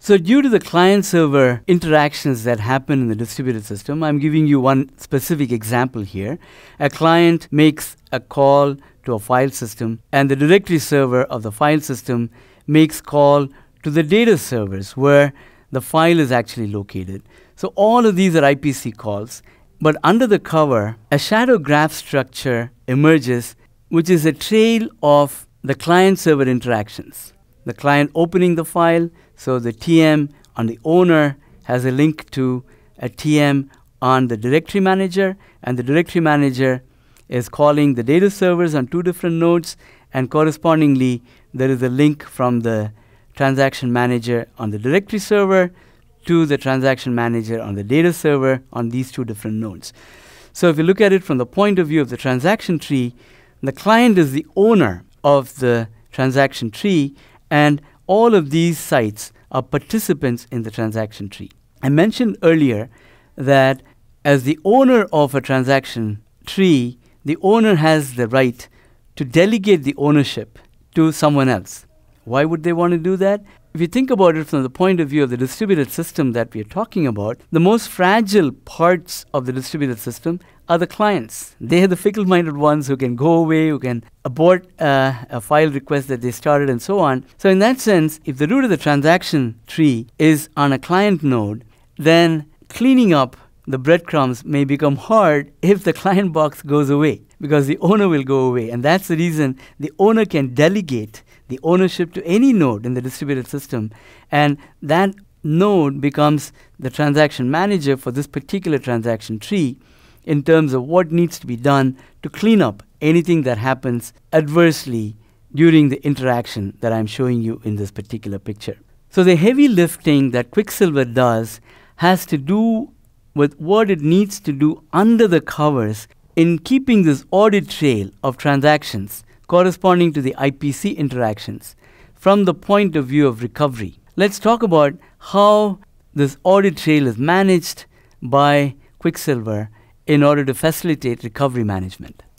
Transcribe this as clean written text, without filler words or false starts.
So due to the client-server interactions that happen in the distributed system, I'm giving you one specific example here. A client makes a call to a file system, and the directory server of the file system makes call to the data servers where the file is actually located. So all of these are IPC calls, but under the cover, a shadow graph structure emerges, which is a trail of the client-server interactions. The client opening the file, so the TM on the owner has a link to a TM on the directory manager, and the directory manager is calling the data servers on two different nodes, and correspondingly there is a link from the transaction manager on the directory server to the transaction manager on the data server on these two different nodes. So if you look at it from the point of view of the transaction tree, the client is the owner of the transaction tree, and all of these sites are participants in the transaction tree. I mentioned earlier that as the owner of a transaction tree, the owner has the right to delegate the ownership to someone else. Why would they want to do that? If you think about it from the point of view of the distributed system that we are talking about, the most fragile parts of the distributed system are the clients. They are the fickle-minded ones who can go away, who can abort a file request that they started, and so on. So in that sense, if the root of the transaction tree is on a client node, then cleaning up the breadcrumbs may become hard if the client box goes away, because the owner will go away. And that's the reason the owner can delegate the ownership to any node in the distributed system, and that node becomes the transaction manager for this particular transaction tree in terms of what needs to be done to clean up anything that happens adversely during the interaction that I'm showing you in this particular picture. So the heavy lifting that Quicksilver does has to do with what it needs to do under the covers in keeping this audit trail of transactions corresponding to the IPC interactions from the point of view of recovery. Let's talk about how this audit trail is managed by Quicksilver in order to facilitate recovery management.